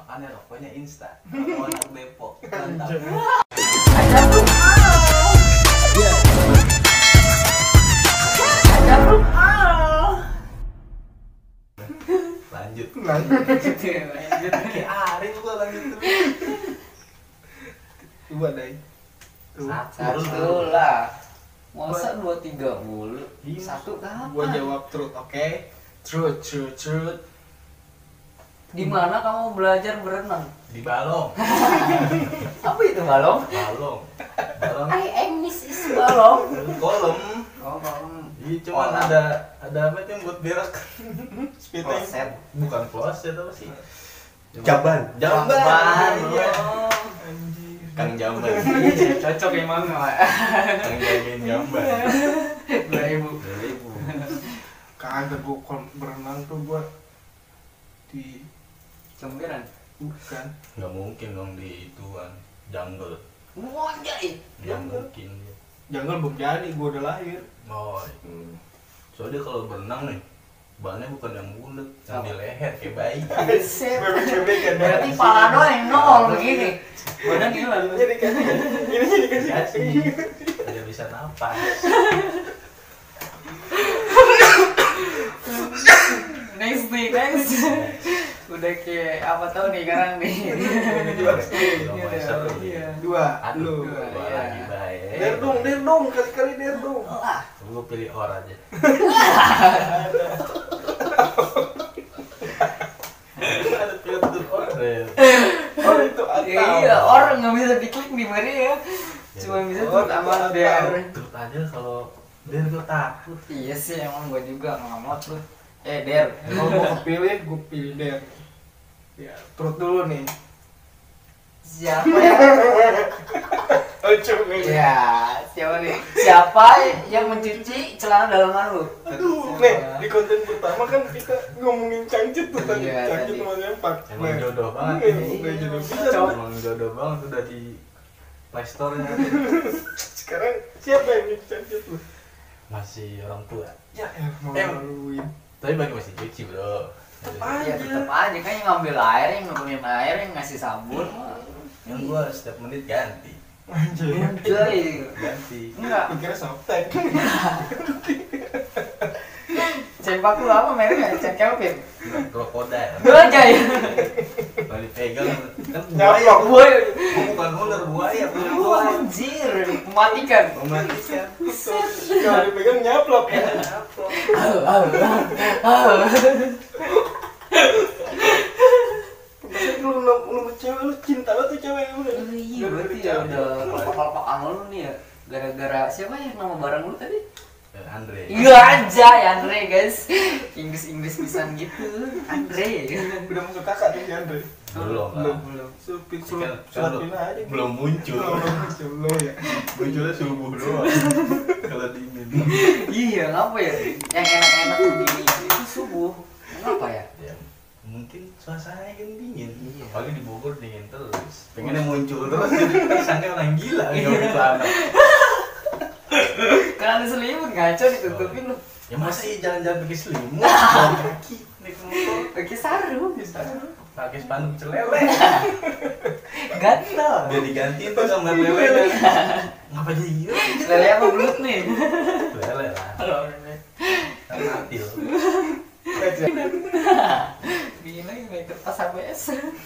Makanya rokoknya instan. Kalau anak Depok, mantap. Lanjut. Kayak Arif gua lanjut terus. Coba deh. Satu lah. Masa 2-3 mulu? Iya. Satu kapan? Gua jawab truth, oke? Truth. Di mana kamu belajar berenang? Di balong. Apa itu balong? Balong. I miss is balong. Kolom. Oh, balong. Iya, cuman ada apa itu yang buat berak? Spitting. Kloset. Bukan kloset apa sih? Jamban. Jamban. Iya. Oh. Kang Jamban. Cocok emang nggak? Kang jagain Jamban. 2000. Kagak gua berenang tuh gua di Comberan. bukan. Nggak mungkin dong di ituan jungle. Wah, jadi. Nggak mungkin. Jangan belum jadi, gua udah lahir. Oh, soalnya kalau berenang nih, bannya bukan yang bulat, yang di leher kayak bayi. Bebek-bebek kan. Berarti pala doang yang nongol begini. Badan hilang. Ini dikasih Kasih, tidak bisa napas. Next. Udah kayak apa tau nih sekarang nih. Iya. Dua. Aduh, Lu. dua Iya. lagi baik. Der dong, kali-kali der dong. Lah, Gue pilih or aja. Ada filter or. Oh itu atau. iya, orang nggak bisa diklik di mana ya. Cuma bisa tuh sama der. Terus aja kalau der gue takut. Iya sih, emang gua juga ngamot lu. Der. Kalau gua kepilih, gua pilih der. Ya, truth dulu nih. Siapa ya? Lucu nih. Ya, siapa nih? Siapa yang mencuci celana dalaman lu? Aduh, nih di konten pertama kan kita ngomongin cangcut tuh tadi. Iya, Cangcut tadi. sama sempat. Emang jodoh banget Iya, ini. udah jodoh bisa. Cowok. Emang jodoh banget udah di Play Store-nya. Sekarang siapa yang nyuci cangcut lu? Masih orang tua. Ya, mau Em. maluin. Tapi bagi masih cuci, Bro. Ya tetap aja kan yang ngambil air, yang nurunin air, yang ngasih sabun. Yang gua setiap menit ganti. Anjir. Jadi Ganti. enggak. Pikirnya softtek. Sempak lu apa mereknya? Cek Kelvin. Krokodil. Dua aja ya. Kalau dipegang kan Nyaplok. Boy. Gua bukan ular, buaya. Wah, anjir, mematikan. Mematikan. Kalau dipegang nyaplok. Maksudnya lu cewek lu cinta lu tuh cewek lu. Iya, berarti ya udah kelopak-kelopakan lu nih ya. Gara-gara siapa yang nama barang lu tadi? Andre. Iya aja ya Andre guys. Inggris pisan gitu. Andre. Udah masuk kakak tuh si Andre. Belum. Belum. Sulapin aja. Belum muncul. Belum ya. Munculnya subuh doang. Kalau dingin. Iya, ngapa ya? Yang enak-enak begini itu subuh. Kenapa ya? Ya, mungkin suasananya kan dingin. Iya. Apalagi di Bogor dingin terus. Pengennya muncul terus. Jadi sangka orang gila nggak pakai celana. Kan ada selimut ngaco ditutupin lu. Ya masa iya jalan-jalan pakai selimut? Jalan kaki naik motor. Pakai sarung. Pakai spanduk celele. Gatel. Dia digantiin tuh gambar lele. Ngapa jadi gitu? Lele apa belut nih? Lele lah. Kan atil. Gini naik kertas HBS.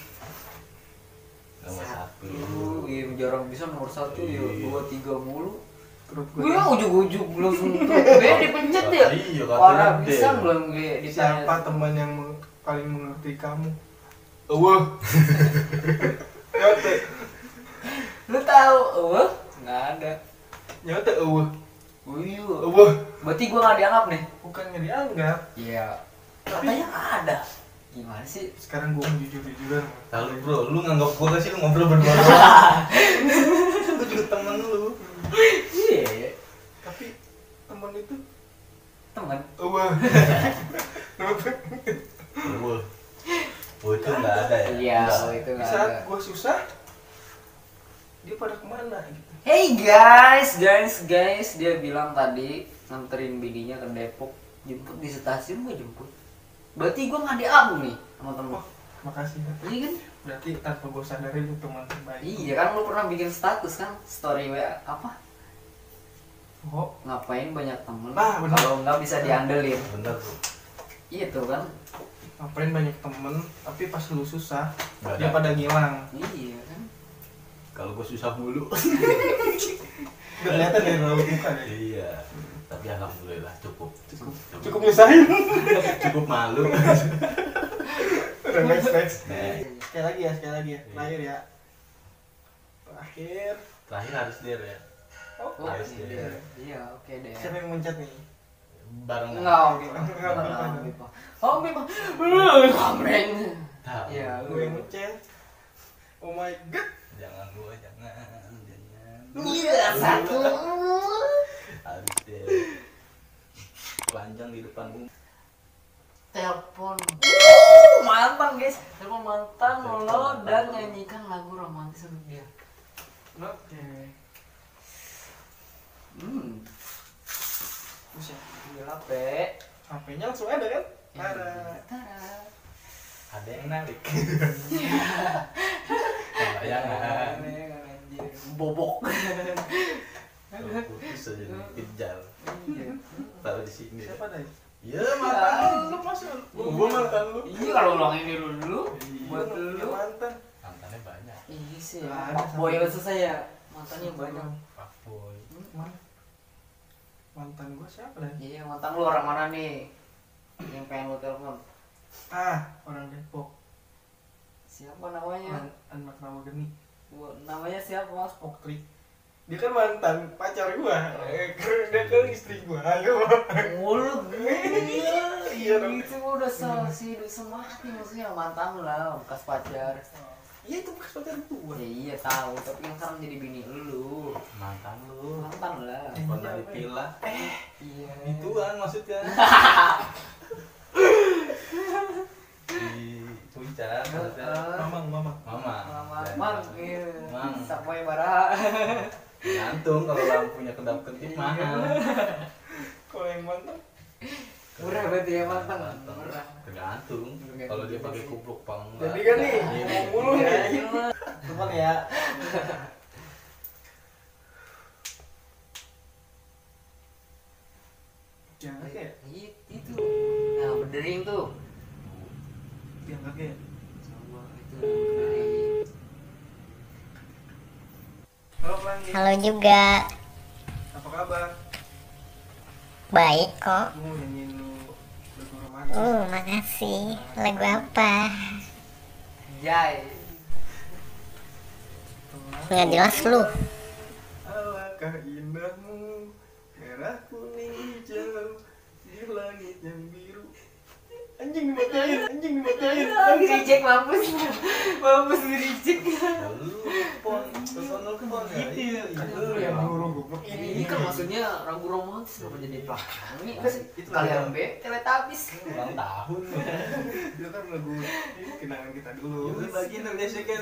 Nomor satu. Iya, jorong bisa nomor 1 ya. 2, 3 mulu. Terus Gue ujuk-ujuk langsung tuh. Gue dipencet ya. Iya, Parah katanya bisa deh. belum gue ditanya. siapa teman yang paling mengerti kamu? Wah. Nyote. Lu tahu? Nggak ada. Nyote wah. Iya. Wah. Berarti gue nggak dianggap nih. Bukan nggak dianggap. Iya. Katanya ada. Gimana sih? Sekarang gua mau jujur-jujuran. Lalu bro, lu nganggap gua gak sih lu ngobrol berdua doang? Lu juga temen lu. Iya. Tapi teman itu Teman. wah. Wah, itu nggak ada ya? Iya, Nggak. itu Di nggak saat ada. gua susah, dia pada kemana gitu. Hey guys, dia bilang tadi nganterin bininya ke Depok, jemput di stasiun, gue jemput. Berarti gue nggak diabu nih sama temen. Makasih. Iya kan? Berarti tanpa gue sadari lu teman terbaik. Iya kan lu pernah bikin status kan story WA apa? Oh, Ngapain banyak temen Nah, bener. kalau nggak bisa diandelin. Bener tuh. Itu kan. ngapain banyak temen, tapi pas lu susah, Nggak dia ada. pada ngilang. Iya kan. Kalau gue susah mulu. Udah kelihatan dari raut muka deh. Iya. Tapi alhamdulillah cukup. Cukup nyusahin. Cukup malu. Udah next. Next. Sekali lagi ya. Terakhir ya. Terakhir. Terakhir harus dia ya. Oh, Oh, Yes, iya. iya. Iya, oke deh. siapa yang mencet nih? Bareng. Enggak, oke. Enggak, Enggak. Oh, Bima. Kamreng. Tahu. Iya, Gue yang mencet. Oh my god. Jangan gua, jangan. Iya, satu. Harus dia. Panjang di depan umum. Telepon. Mantan, guys. Telepon mantan lo dan nyanyikan lagu romantis untuk dia. Oke. Buset, gila, HP. HP-nya langsung ada kan? Iya. Ada. Tada. Ada yang narik. Bayangan. Bobok. Kalau putus aja dikejar. Iya. Taruh di sini. Siapa dah? Ya mantan lu masa gua mantan lu. Iya, kalau ulang ini dulu buat Iya, dulu. mantan. Mantannya banyak. Iya sih. Nggak ada Pak Boy khusus saya mantannya banyak. Fuckboy. Mantan gua siapa dah? Iya, mantan lu orang mana nih? Yang pengen lu telepon. Orang Depok. Siapa namanya? Anak nama geni. Namanya siapa, Mas? Oktri. Dia kan mantan pacar gua. Dia kan istri gua. Ayo. Mulut Iya dong. itu udah hidup semati maksudnya mantan lu lah, bekas pacar. Iya itu bekas pacar gua. Ya iya tahu, tapi yang sekarang jadi bini lu. Mantan lu. Mantan lah. Pernah dipilah. Iya. Ituan maksudnya. Di puncak maksudnya. Mamang. Mama. Mang, iya. Mang. Sampai bara. Gantung kalau lampunya kedap-kedip mahal. Kalau yang mantan Murah berarti ya mantan. Mantan. Murah. Tergantung. Kalau dia pakai kupluk apa enggak. jadi kan nih Iya. ngomong mulu Iya, nih. iya. Cuman ya. Jangan kayak Itu. Nah, berdering tuh. jangan kayak. Coba itu berdering. Halo Pelangi. Halo juga, Apa kabar? baik kok. Gue mau nyanyiin lu lagu romantis. Makasih. Lagu apa? Jai. Nggak jelas lu. Alangkah indahmu, merah kuning hijau di langit yang biru. Anjing dimatiin. Di reject mampus. Mampus di reject. Lu pon, pesan lu pon ya. Iya, Aduh, yang ya. burung goblok Ini kan maksudnya ragu romantis kenapa jadi pelangi? Kan itu Kalian lagu- B, teletabis. Ulang tahun. itu kan lagu ini kenangan kita dulu. Lu lagi Indonesia kan.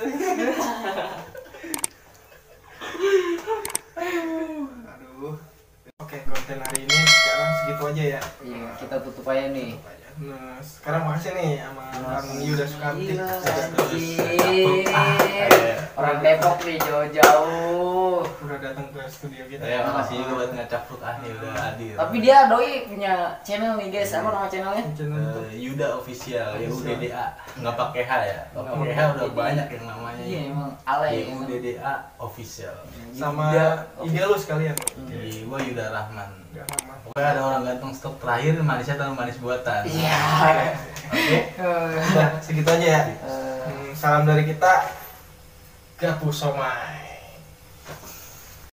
Aduh. Oke, konten hari ini sekarang segitu aja ya. Iya, kita tutup aja nih. Nah, sekarang makasih nih sama Bang Yuda Sukamti. Gila, Terus, anjing. Orang Depok nih jauh-jauh. Udah datang ke studio kita. Ya makasih juga buat ngecapruk nih udah hadir. Tapi dia doi punya channel nih guys. Apa nama channelnya? Channel itu. Yuda official, YUDDA, nggak pakai H ya. Kalau Nggak pakai H pakai. udah banyak yang namanya. Iya emang alay. YUDDA official. Sama Yuda IG lu sekalian. Jadi gua Yuda Rahman. Gak lama. Pokoknya ada orang ganteng stok terakhir manisnya atau manis buatan. Iya. Oke. Udah segitu aja ya. Eh, Salam dari kita. Gapu Somai.